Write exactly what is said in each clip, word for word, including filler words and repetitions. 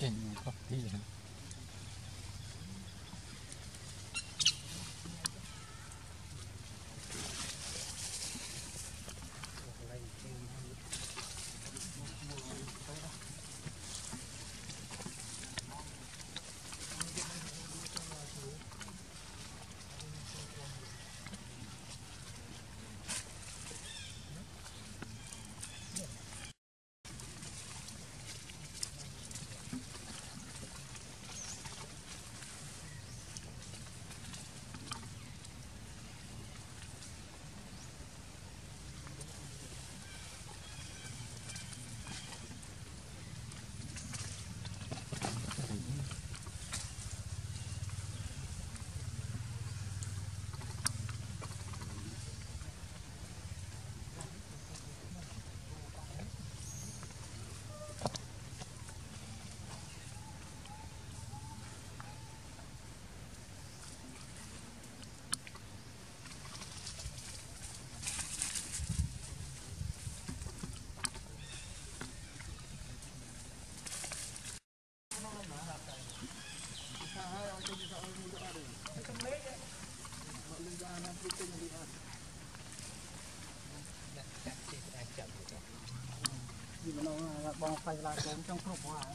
ก่งครับพี่นะบองไฟลายผมtrongครบว่า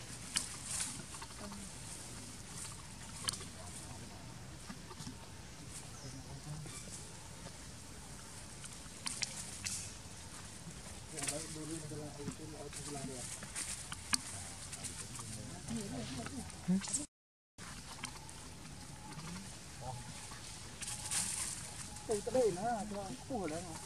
ตีก็ได้นะตัวคู่แล้วนะ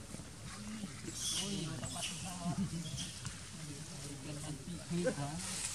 Hãy subscribe cho kênh Ghiền Mì Gõ để không bỏ lỡ những video hấp dẫn